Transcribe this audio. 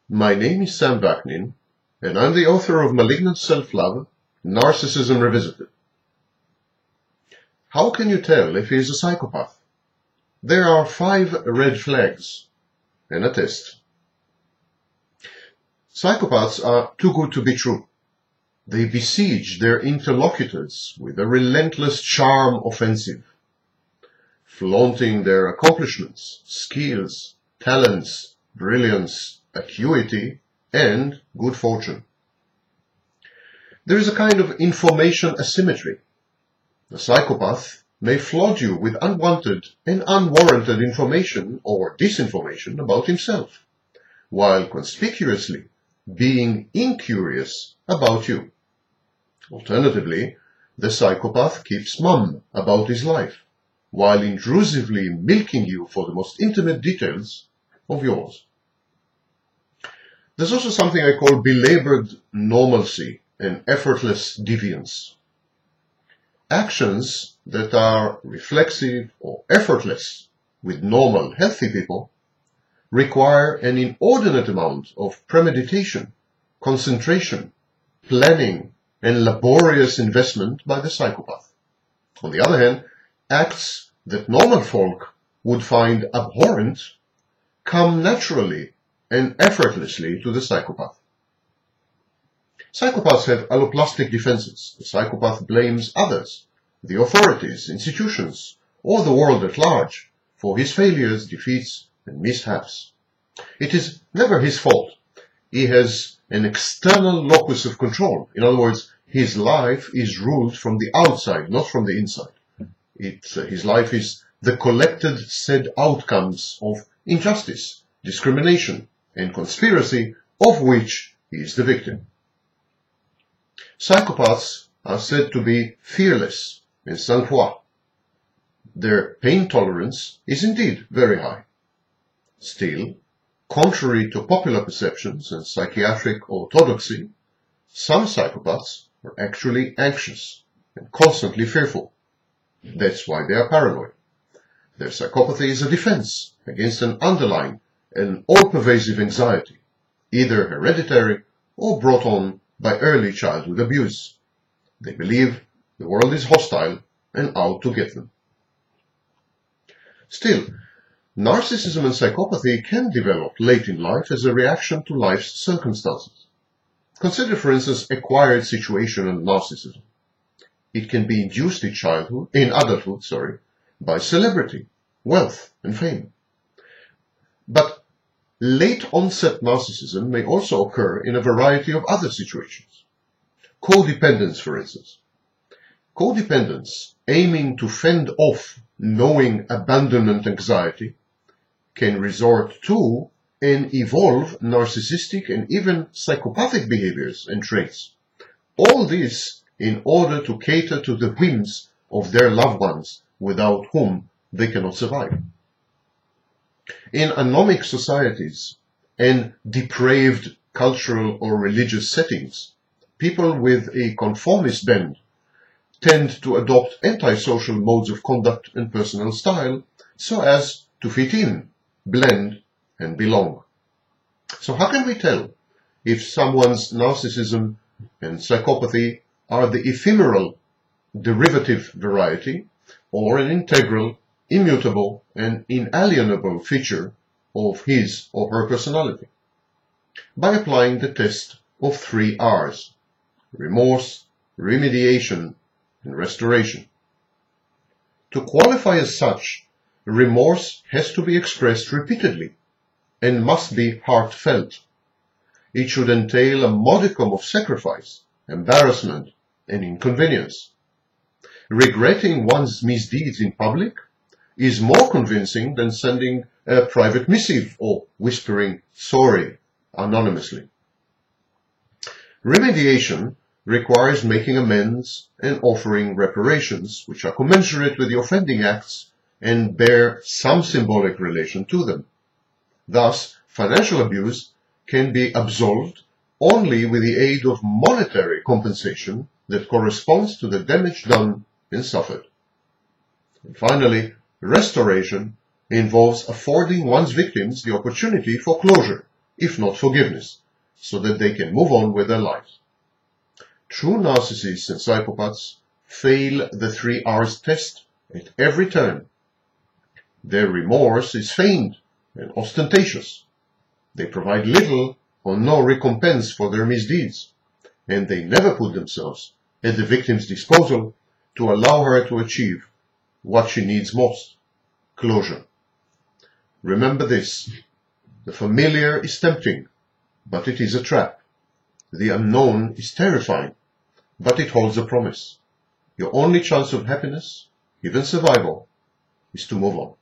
My name is Sam Vaknin, and I'm the author of Malignant Self-Love, Narcissism Revisited. How can you tell if he is a psychopath? There are 5 red flags and a test. Psychopaths are too good to be true. They besiege their interlocutors with a relentless charm offensive, flaunting their accomplishments, skills, talents, brilliance, acuity, and good fortune. There is a kind of information asymmetry. The psychopath may flood you with unwanted and unwarranted information or disinformation about himself, while conspicuously being incurious about you. Alternatively, the psychopath keeps mum about his life, while intrusively milking you for the most intimate details of yours. There's also something I call belaboured normalcy and effortless deviance. Actions that are reflexive or effortless with normal, healthy people require an inordinate amount of premeditation, concentration, planning, and laborious investment by the psychopath. On the other hand, acts that normal folk would find abhorrent come naturally and effortlessly to the psychopath. Psychopaths have alloplastic defenses. The psychopath blames others, the authorities, institutions, or the world at large for his failures, defeats, and mishaps. It is never his fault. He has an external locus of control. In other words, his life is ruled from the outside, not from the inside. His life is the collected said outcomes of injustice, discrimination, and conspiracy of which he is the victim. Psychopaths are said to be fearless and sang-froid. Their pain tolerance is indeed very high. Still, contrary to popular perceptions and psychiatric orthodoxy, some psychopaths are actually anxious and constantly fearful. That's why they are paranoid. Their psychopathy is a defense against an underlying and all-pervasive anxiety, either hereditary or brought on by early childhood abuse. They believe the world is hostile and out to get them. Still, narcissism and psychopathy can develop late in life as a reaction to life's circumstances. Consider, for instance, acquired situational narcissism. It can be induced in adulthood, by celebrity, wealth, and fame. But late-onset narcissism may also occur in a variety of other situations. Codependence, for instance. Codependence, aiming to fend off knowing abandonment anxiety, can resort to and evolve narcissistic and even psychopathic behaviors and traits. All this in order to cater to the whims of their loved ones without whom they cannot survive. In anomic societies and depraved cultural or religious settings, people with a conformist bent tend to adopt antisocial modes of conduct and personal style so as to fit in, blend, and belong. So how can we tell if someone's narcissism and psychopathy are the ephemeral, derivative variety or an integral, immutable, and inalienable feature of his or her personality? By applying the test of 3 R's: remorse, remediation, and restoration. To qualify as such, remorse has to be expressed repeatedly and must be heartfelt. It should entail a modicum of sacrifice, embarrassment, and inconvenience. Regretting one's misdeeds in public is more convincing than sending a private missive or whispering sorry anonymously. Remediation requires making amends and offering reparations which are commensurate with the offending acts and bear some symbolic relation to them. Thus, financial abuse can be absolved only with the aid of monetary compensation that corresponds to the damage done and suffered. And finally, restoration involves affording one's victims the opportunity for closure if not forgiveness, so that they can move on with their lives. True narcissists and psychopaths fail the 3 R's test at every turn. Their remorse is feigned and ostentatious. They provide little or no recompense for their misdeeds, and they never put themselves at the victim's disposal to allow her to achieve what she needs most: closure. Remember this: the familiar is tempting, but it is a trap. The unknown is terrifying, but it holds a promise. Your only chance of happiness, even survival, is to move on.